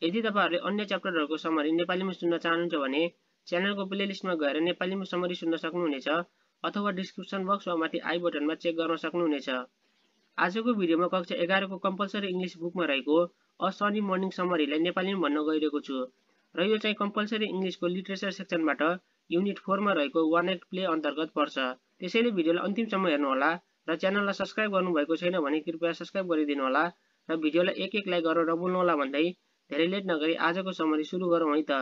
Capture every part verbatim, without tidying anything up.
यदि तपाईहरुले अन्य च्याप्टरहरुको समरी नेपालीमा सुन्न चाहनुहुन्छ भने च्यानलको प्लेलिस्टमा गएर नेपालीमा समरी सुन्न सक्नुहुनेछ अथवा डिस्क्रिप्सन बक्स वा माथि आई बटनमा चेक गर्न सक्नुहुनेछ। आजको भिडियोमा कक्षा एघार को कम्पलसरी इंग्लिश बुकमा रहेको अ सनी मर्निङ समरीलाई नेपालीमा भन्न गइरहेको छु र यो चाहिँ कम्पलसरी इंग्लिशको लिटरेचर सेक्सनबाट युनिट फोर मा रहेको वन एक्ट प्ले अन्तर्गत पर्छ। त्यसैले भिडियोलाई अन्तिमसम्म हेर्नु होला र च्यानललाई सब्स्क्राइब गर्नुभएको छैन भने कृपया सब्स्क्राइब गरिदिनु होला र भिडियोलाई एक एक लाइक गरेर नभुल्नु होला भन्दै धेरै लेट नगरी आजको समरी सुरु गरौँ है त।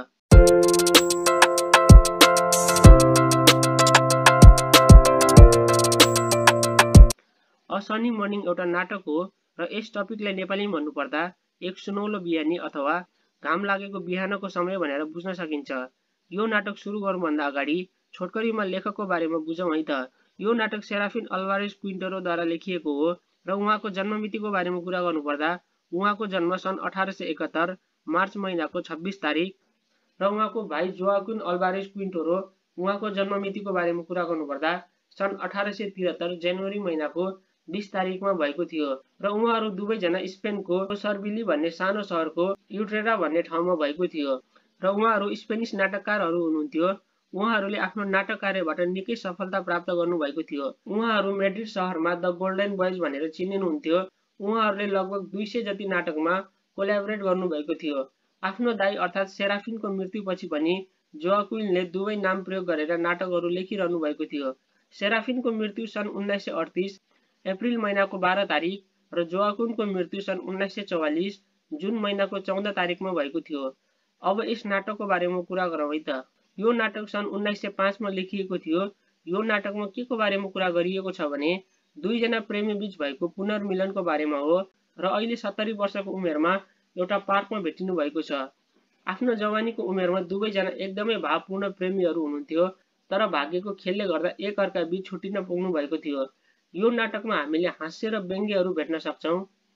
अ सनी मर्निङ एउटा नाटक हो र यस टपिकलाई नेपालीमा भन्नुपर्दा एक सुनौलो बिहानी अथवा घाम लागेको बिहानको समय भनेर बुझ्न सकिन्छ। यो नाटक सुरु गर्नुभन्दा अगाडि छोटकरीमा लेखकको बारेमा बुझौँ है त। यो नाटक सेराफिन अल्वारेज क्विन्टेरोद्वारा लेखिएको हो र उहाँको जन्ममितिको बारेमा कुरा गर्नुपर्दा उहाँको जन्म सन् अठारह सय एकहत्तर मार्च महिनाको छब्बीस तारिक र उहाँको भाइ जोआक्विन अल्वारेज क्विन्टेरो उहाँको जन्ममितिको बारेमा कुरा गर्नुपर्दा सन् अठारह सय त्रिहत्तर जनवरी महिनाको बीस तारिकमा भएको थियो र उहाँहरू दुवैजना स्पेनको सर्बिली भन्ने सानो सहरको युट्रेरा भन्ने ठाउँमा भएको थियो र उहाँहरू स्पेनिस नाटककारहरू हुनुहुन्थ्यो। उहाँहरूले आफ्नो नाटक कार्यबाट निकै सफलता प्राप्त गर्नुभएको थियो। उहाँहरू मेड्रिड सहरमा द गोल्डन बॉयज भनेर चिनिनुहुन्थ्यो। उहाँहरूले लगभग दुई सय जति नाटकमा कोल्याबोरेट गर्नुभएको थियो। आफ्नो दाइ अर्थात् सेराफिनको मृत्युपछि पनि जोआक्विनले दुवै नाम प्रयोग गरेर नाटकहरू लेखिरहनु भएको थियो। सेराफिनको मृत्यु सन् उन्नाइस सय अडतीस अप्रिल महिनाको बाह्र तारिक र जोआक्विनको मृत्यु सन् उन्नाइस सय चौवालीस जुन महिनाको चौध तारिकमा भएको थियो। अब यस नाटकको बारेमा कुरा गरौँ है त। यो नाटक सन् उन्नाइस सय पाँच मा लेखिएको थियो। यो नाटकमा के को बारेमा कुरा गरिएको छ भने दुईजना प्रेमी बीच भएको पुनर्मिलनको बारेमा हो र अहिले सत्तरी वर्षको उमेरमा एउटा पार्कमा भेटिनु भएको छ। आफ्नो जवानीको उमेरमा दुवैजना एकदमै भावपूर्ण प्रेमीहरू हुनुहुन्थ्यो तर भाग्यको खेलले गर्दा एक अर्का बीच छुटिन पुग्नु भएको थियो। यो नाटकमा हामीले हास्य र व्यङ्ग्यहरू भेट्न सक्छौं।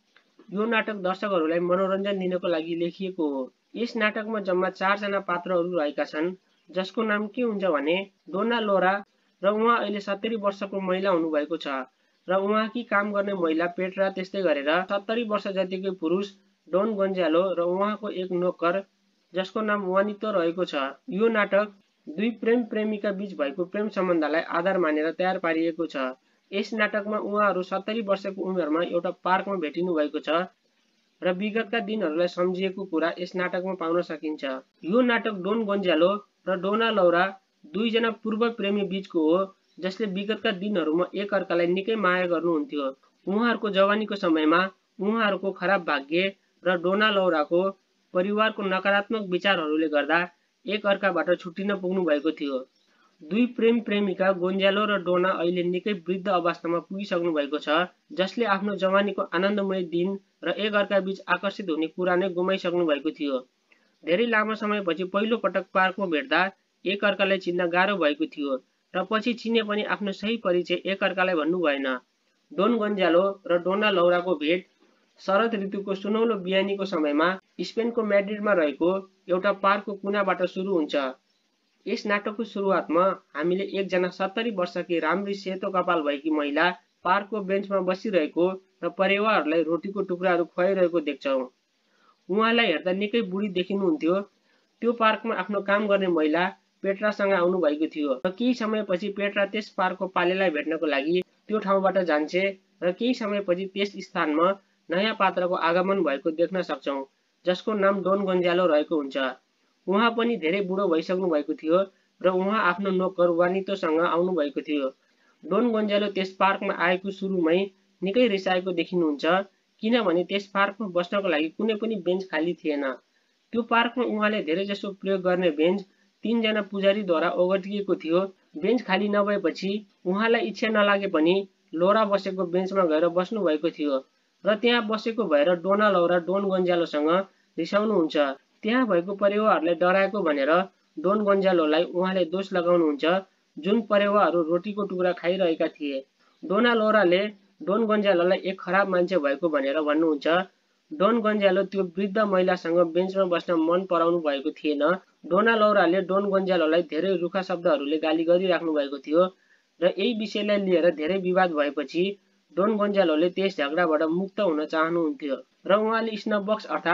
यो नाटक दर्शकहरूलाई मनोरञ्जन दिनको लागि लेखिएको हो। यस नाटकमा जम्मा चार जना पात्रहरू रहेका छन् जसको नाम के हुन्छ भने डोना लोरा र उहाँ अहिले सत्तरी वर्षको महिला हुनुभएको छ र उहाँकी काम गर्ने महिला पेट्रा त्यस्तै गरेर सत्तरी वर्ष जतिकै पुरुष डोन गोन्जालो र उहाँको एक नोकर जसको नाम वानितो रहेको छ। यो नाटक दुई प्रेम प्रेमिका बीच भएको प्रेम सम्बन्धलाई आधार मानेर तयार पारिएको छ। यस नाटकमा उहाँहरू सत्तरी वर्षको उमेरमा एउटा पार्कमा भेटिनु भएको छ र विगतका दिनहरूलाई सम्झिएको कुरा यस नाटकमा पाउन सकिन्छ। यो नाटक डोन गोन्जालो र डोना लौरा दुईजना पूर्व प्रेमी बीचको हो जसले विगतका दिनहरूमा एक अर्कालाई निकै माया गर्नुहुन्थ्यो। उहाँहरूको जवानीको समयमा उहाँहरूको खराब भाग्य र डोना लौराको परिवारको नकारात्मक विचारहरूले गर्दा एक अर्काबाट छुटिन पुग्नु भएको थियो। दुई प्रेम प्रेमिका गोन्जालो र डोना अहिले निकै वृद्ध अवस्थामा पुगिसक्नु भएको छ जसले आफ्नो जवानीको आनन्दमय दिन र एक अर्का बीच आकर्षित हुने कुरा नै गुमाइसक्नु भएको थियो। धेरै लामो समयपछि पहिलो पटक पार्कमा भेट्दा एक अर्कालाई चिन्न गाह्रो भएको थियो र पछि चिने पनि आफ्नो सही परिचय एक अर्कालाई भन्नु भएन। डोन गोन्जालो र डोना लौराको भेट शरद ऋतुको सुनौलो बिहानीको समयमा स्पेनको म्याड्रिडमा रहेको एउटा पार्कको कुनाबाट सुरु हुन्छ। यस नाटकको सुरुवातमा हामीले एकजना सत्तरी वर्षकी राम्री सेतो कपाल भएकी महिला पार्कको बेन्चमा बसिरहेको र परेवाहरूलाई रोटीको टुक्राहरू खुवाइरहेको देख्छौँ। उहाँलाई हेर्दा निकै बुढी देखिनुहुन्थ्यो। त्यो पार्कमा आफ्नो काम गर्ने महिला पेट्रासँग आउनु भएको थियो र केही समयपछि पेट्रा त्यस पार्कको पालेलाई भेट्नको लागि त्यो ठाउँबाट जान्छे र केही समयपछि त्यस स्थानमा नयाँ पात्रको आगमन भएको देख्न सक्छौं जसको नाम डोन गोन्जालो रहेको हुन्छ। उहाँ पनि धेरै बुढो भइसक्नु भएको थियो र उहाँ आफ्नो नोकर वानितोसँग आउनु भएको थियो। डोन गोन्जालो त्यस पार्कमा आएको सुरुमै निकै रिसाएको देखिनुहुन्छ किनभने त्यस पार्कमा बस्नको लागि कुनै पनि बेन्च खाली थिएन। त्यो पार्कमा उहाँले धेरैजसो प्रयोग गर्ने बेन्च तीनजना पुजारीद्वारा ओगटिएको थियो। बेन्च खाली नभएपछि उहाँलाई इच्छा नलागे पनि लोरा बसेको बेन्चमा गएर बस्नु भएको थियो र त्यहाँ बसेको भएर डोना लौरा डोन गोन्जालोसँग रिसाउनुहुन्छ। त्यहाँ भएको परेवाहरूलाई डराएको भनेर डोन गोन्जालोलाई उहाँले दोष लगाउनुहुन्छ जुन परेवाहरू रोटीको टुक्रा खाइरहेका थिए। डोना लौराले डोन गोन्जालोलाई एक खराब मान्छे भएको भनेर भन्नुहुन्छ। डोन गोन्जालो त्यो वृद्ध महिलासँग बेन्चमा बस्न मन पराउनु भएको थिएन। डोना लौराले डोन गोन्जालोलाई धेरै रुखा शब्दहरूले गाली गरिराख्नु भएको थियो र यही विषयलाई लिएर धेरै विवाद भएपछि डोन गोन्जालोले त्यस झगडाबाट मुक्त हुन चाहनुहुन्थ्यो र उहाँले स्नफ बक्स अर्थात्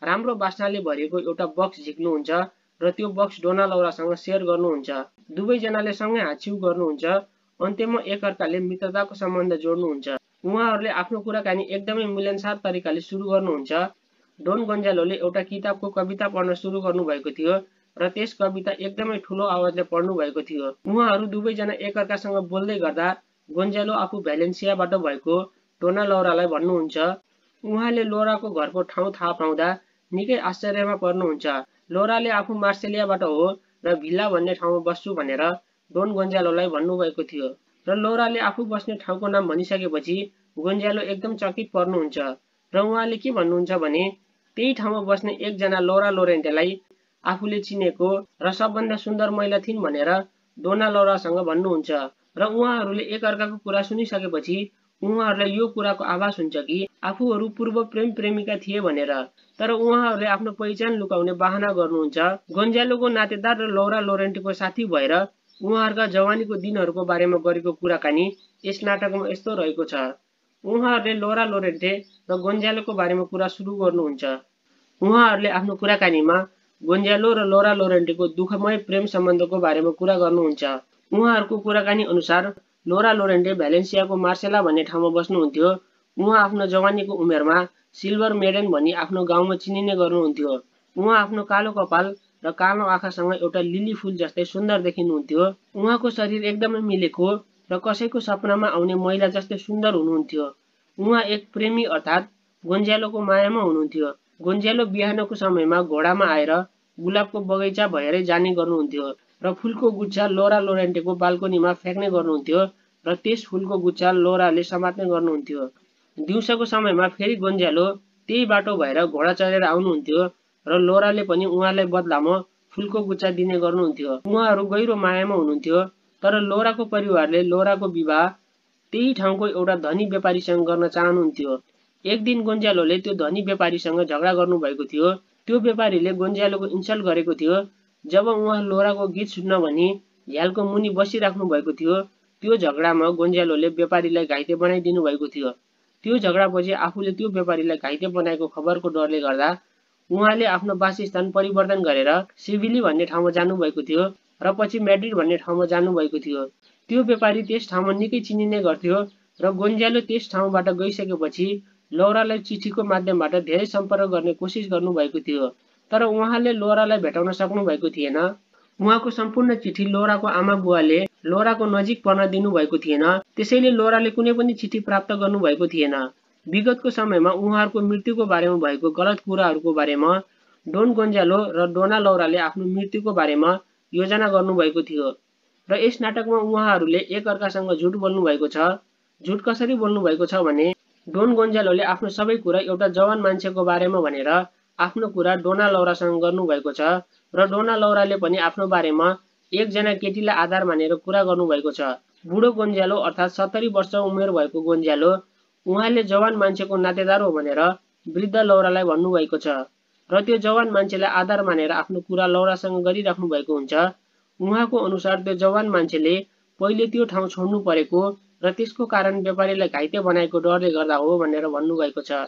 राम्रो बास्नाले भरिएको एउटा बक्स झिक्नुहुन्छ र त्यो बक्स डोना लौरासँग सेयर गर्नुहुन्छ। दुवैजनाले सँगै हाँस्यौ गर्नुहुन्छ। अन्त्यमा एकअर्काले मित्रताको सम्बन्ध जोड्नुहुन्छ। उहाँहरूले आफ्नो कुराकानी एकदमै मिलनसार तरिकाले सुरु गर्नुहुन्छ। डोन गोन्जालोले एउटा किताबको कविता पढ्न सुरु गर्नुभएको थियो र त्यस कविता एकदमै ठुलो आवाजले पढ्नु भएको थियो। उहाँहरू दुवैजना एकअर्कासँग बोल्दै गर्दा गोन्जालो आफू भ्यालेन्सियाबाट भएको डोना लौरालाई भन्नुहुन्छ। उहाँले लौराको घरको ठाउँ थाहा पाउँदा निकै आश्चर्यमा पर्नुहुन्छ। लौराले आफू मार्सेलियाबाट हो र भिल्ला भन्ने ठाउँमा बस्छु भनेर डोन गोन्जालोलाई भन्नुभएको थियो र लौराले आफू बस्ने ठाउँको नाम भनिसकेपछि गोन्जालो एकदम चकित पर्नुहुन्छ र उहाँले के भन्नुहुन्छ भने त्यही ठाउँमा बस्ने एकजना लौरा लोरेन्टेलाई आफूले चिनेको र सबभन्दा सुन्दर महिला थिइन् भनेर डोना लौरासँग भन्नुहुन्छ र उहाँहरूले एकअर्काको कुरा सुनिसकेपछि उहाँहरूलाई यो कुराको आभास हुन्छ कि आफूहरू पूर्व प्रेम प्रेमिका थिए भनेर। तर उहाँहरूले आफ्नो पहिचान लुकाउने बहाना गर्नुहुन्छ। गोन्जालोको नातेदार र लौरा लोरेन्टेको साथी भएर उहाँहरूका जवानीको दिनहरूको बारेमा गरेको कुराकानी यस नाटकमा यस्तो रहेको छ। उहाँहरूले लौरा लोरेन्टे र गोन्जालोको बारेमा कुरा सुरु गर्नुहुन्छ। उहाँहरूले आफ्नो कुराकानीमा गोन्जालो र लौरा लोरेन्टेको दुःखमय प्रेम सम्बन्धको बारेमा कुरा गर्नुहुन्छ। उहाँहरूको कुराकानी अनुसार लौरा लोरेन्टे भ्यालेन्सियाको मार्सेला भन्ने ठाउँमा बस्नुहुन्थ्यो। उहाँ आफ्नो जवानीको उमेरमा सिल्भर मेडेन भनी आफ्नो गाउँमा चिनिने गर्नुहुन्थ्यो। उहाँ आफ्नो कालो कपाल र कालो आँखासँग एउटा लिली फुल जस्तै सुन्दर देखिनुहुन्थ्यो। उहाँको शरीर एकदमै मिलेको र कसैको सपनामा आउने महिला जस्तै सुन्दर हुनुहुन्थ्यो। उहाँ एक प्रेमी अर्थात् गोन्जालोको मायामा हुनुहुन्थ्यो। गोन्जालो बिहानको समयमा घोडामा आएर गुलाबको बगैँचा भएरै जाने गर्नुहुन्थ्यो र फुलको गुच्छा लौरा लोरेन्टेको बाल्कोनीमा फ्याँक्ने गर्नुहुन्थ्यो र त्यस फुलको गुच्छा लौराले समात्ने गर्नुहुन्थ्यो। दिउँसोको समयमा फेरि गोन्जालो त्यही बाटो भएर घोडा चढेर आउनुहुन्थ्यो र लौराले पनि उहाँलाई बदलामा फुलको गुच्छा दिने गर्नुहुन्थ्यो। उहाँहरू गहिरो मायामा हुनुहुन्थ्यो। तर लौराको परिवारले लौराको विवाह त्यही ठाउँको एउटा धनी व्यापारीसँग गर्न चाहनुहुन्थ्यो। एक दिन गोन्जालोले त्यो धनी व्यापारीसँग झगडा गर्नुभएको थियो। त्यो व्यापारीले गोन्जालोको इन्सल्ट गरेको थियो। जब उहाँ लौराको गीत सुन्न भनी झ्यालको मुनि बसिराख्नु भएको थियो, त्यो झगडामा गोन्जालोले व्यापारीलाई घाइते बनाइदिनु भएको थियो। त्यो झगडापछि आफूले त्यो व्यापारीलाई घाइते बनाएको खबरको डरले गर्दा उहाँले आफ्नो वासस्थान परिवर्तन गरेर सेभिली भन्ने ठाउँमा जानुभएको थियो र पछि म्याड्रिड भन्ने ठाउँमा जानुभएको थियो। त्यो व्यापारी त्यस ठाउँमा निकै चिनिने गर्थ्यो र गोन्जालो त्यस ठाउँबाट गइसकेपछि लौरालाई चिठीको माध्यमबाट धेरै सम्पर्क गर्ने कोसिस गर्नुभएको थियो। तर उहाँले लौरालाई भेटाउन सक्नु भएको थिएन। उहाँको सम्पूर्ण चिठी लौराको आमा बुवाले लौराको नजिक पर्न दिनुभएको थिएन। त्यसैले लौराले कुनै पनि चिठी प्राप्त गर्नुभएको थिएन। विगतको समयमा उहाँहरूको मृत्युको बारेमा भएको गलत कुराहरूको बारेमा डोन गोन्जालो र डोना लौराले आफ्नो मृत्युको बारेमा योजना गर्नुभएको थियो र यस नाटकमा उहाँहरूले एकअर्कासँग झुट बोल्नु भएको छ। झुट कसरी बोल्नु भएको छ भने डोन गोन्जालोले आफ्नो सबै कुरा एउटा जवान मान्छेको बारेमा भनेर आफ्नो कुरा डोना लौरासँग गर्नुभएको छ र डोना लौराले पनि आफ्नो बारेमा एकजना केटीलाई आधार मानेर कुरा गर्नुभएको छ। बुढो गोन्जालो अर्थात् सत्तरी वर्ष उमेर भएको गोन्जालो उहाँले जवान मान्छेको नातेदार हो भनेर वृद्ध लौरालाई भन्नुभएको छ र त्यो जवान मान्छेलाई आधार मानेर आफ्नो कुरा लौरासँग गरिराख्नु भएको हुन्छ। उहाँको अनुसार त्यो जवान मान्छेले पहिले त्यो ठाउँ छोड्नु परेको र त्यसको कारण व्यापारीलाई घाइते बनाएको डरले गर्दा हो भनेर भन्नुभएको छ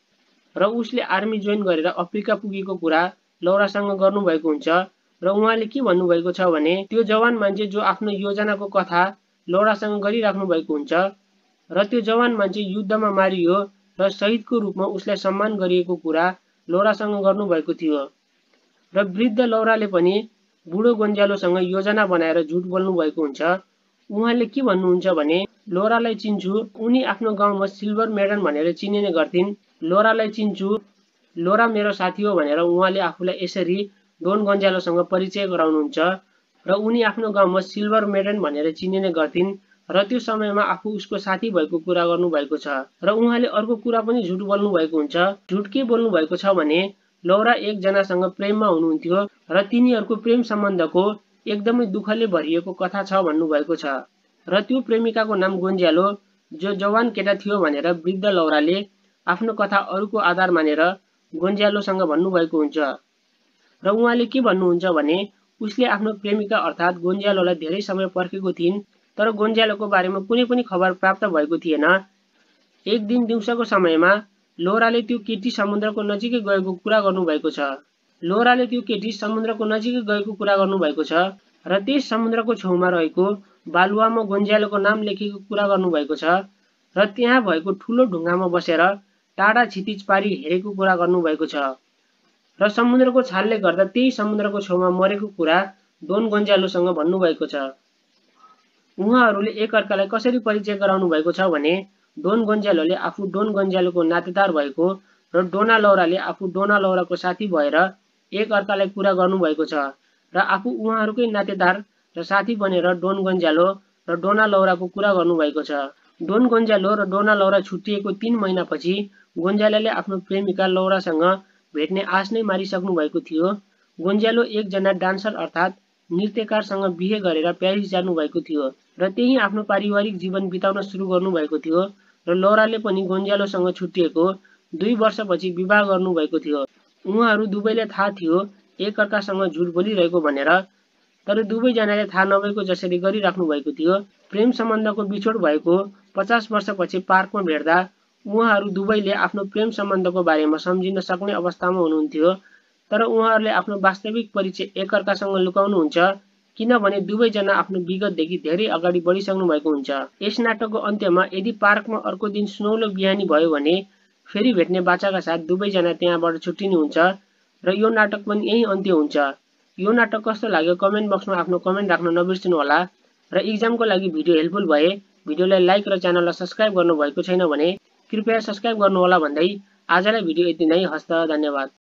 र उसले आर्मी जोइन गरेर अफ्रिका पुगेको कुरा लौरासँग गर्नुभएको हुन्छ र उहाँले के भन्नुभएको छ भने त्यो जवान मान्छे जो आफ्नो योजनाको कथा लौरासँग गरिराख्नु भएको हुन्छ र त्यो जवान मान्छे युद्धमा मारियो र शहीदको रूपमा उसलाई सम्मान गरिएको कुरा लौरासँग गर्नुभएको थियो र वृद्ध लौराले पनि बुढो गोन्जालोसँग योजना बनाएर झुट बोल्नु भएको हुन्छ। उहाँले के भन्नुहुन्छ भने लौरालाई चिन्छु, उनी आफ्नो गाउँमा सिल्भर मेडन भनेर चिनिने गर्थिन्। लौरालाई चिन्छु, लौरा मेरो साथी हो भनेर उहाँले आफूलाई यसरी डोन गोन्जालोसँग परिचय गराउनुहुन्छ र उनी आफ्नो गाउँमा सिल्भर मेडन भनेर चिनिने गर्थिन् र त्यो समयमा आफू उसको साथी भएको कुरा गर्नुभएको छ र उहाँले अर्को कुरा पनि झुट बोल्नु भएको हुन्छ। झुट के बोल्नु भएको छ भने लौरा एकजनासँग प्रेममा हुनुहुन्थ्यो र तिनीहरूको प्रेम सम्बन्धको एकदमै दुःखले भरिएको कथा छ भन्नुभएको छ र त्यो प्रेमिकाको नाम गोन्जालो जो जवान केटा थियो भनेर वृद्ध लौराले आफ्नो कथा अरूको आधार मानेर गोन्जालोसँग भन्नुभएको हुन्छ र उहाँले के भन्नुहुन्छ भने उसले आफ्नो प्रेमिका अर्थात् गोन्जालोलाई धेरै समय पर्खेको थिइन् तर गोन्जालोको बारेमा कुनै पनि खबर प्राप्त भएको थिएन। एक दिन दिउँसोको समयमा लोराले त्यो केटी समुद्रको नजिकै गएको कुरा गर्नुभएको छ। लोराले त्यो केटी समुद्रको नजिकै गएको कुरा गर्नुभएको छ र त्यस समुद्रको छेउमा रहेको बालुवामा गोन्ज्यालोको नाम लेखेको कुरा गर्नुभएको छ र त्यहाँ भएको ठुलो ढुङ्गामा बसेर टाढा क्षितिज पारी हेरेको कुरा गर्नुभएको छ र समुद्रको छालले गर्दा त्यही समुद्रको छेउमा मरेको कुरा डोन गोन्जालोसँग भन्नुभएको छ। उहाँहरूले एकअर्कालाई कसरी परिचय गराउनु भएको छ भने डोन गोन्जालोले आफू डोन गोन्जालोको नातेदार भएको र डोना लौराले आफू डोना लौराको साथी भएर एकअर्कालाई कुरा गर्नुभएको छ र आफू उहाँहरूकै नातेदार र साथी बनेर डोन गोन्जालो र डोना लौराको कुरा गर्नुभएको छ। डोन गोन्जालो र डोना लौरा छुट्टिएको तीन महिनापछि गोन्जालोले आफ्नो प्रेमिका लौरासँग भेट्ने आश नै मारिसक्नु भएको थियो। गोन्जालो एकजना डान्सर अर्थात् नृत्यकारसँग बिहे गरेर प्यारिस जानुभएको थियो र त्यही आफ्नो पारिवारिक जीवन बिताउन सुरु गर्नुभएको थियो र लौराले पनि गोन्जालोसँग छुट्टिएको दुई वर्षपछि विवाह गर्नुभएको थियो। उहाँहरू दुवैले थाहा थियो एकअर्कासँग झुट बोलिरहेको भनेर, तर दुवैजनाले थाहा नभएको जसरी गरिराख्नु भएको थियो। प्रेम सम्बन्धको बिछोड भएको पचास वर्षपछि पार्कमा भेट्दा उहाँहरू दुवैले आफ्नो प्रेम सम्बन्धको बारेमा सम्झिन सक्ने अवस्थामा हुनुहुन्थ्यो, तर उहाँहरूले आफ्नो वास्तविक परिचय एकअर्कासँग लुकाउनुहुन्छ किनभने दुवैजना आफ्नो विगतदेखि धेरै अगाडि बढिसक्नु भएको हुन्छ। यस नाटकको अन्त्यमा यदि पार्कमा अर्को दिन सुनौलो बिहानी भयो भने फेरि भेट्ने बाचाका साथ दुवैजना त्यहाँबाट छुट्टिनुहुन्छ र यो नाटक पनि यही अन्त्य हुन्छ। यो नाटक कस्तो लाग्यो कमेन्ट बक्समा आफ्नो कमेन्ट राख्न नबिर्सनु होला र इक्जामको लागि भिडियो हेल्पफुल भए भिडियोलाई लाइक र च्यानललाई सब्स्क्राइब गर्नुभएको छैन भने कृपया सब्स्क्राइब गर्नुहोला भन्दै आजलाई भिडियो यति नै। हस्त, धन्यवाद।